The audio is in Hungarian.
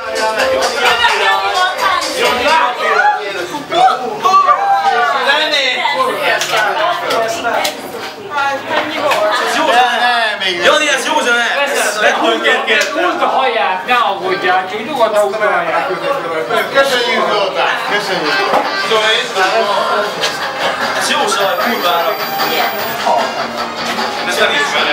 Jani, ez jó zene! Húzd a haját, ne aggódjál, csak nyugodtan húzd a haját. Köszönjük Zoltán, köszönjük. Ez jó zene, kurvára! Ez nem is vele.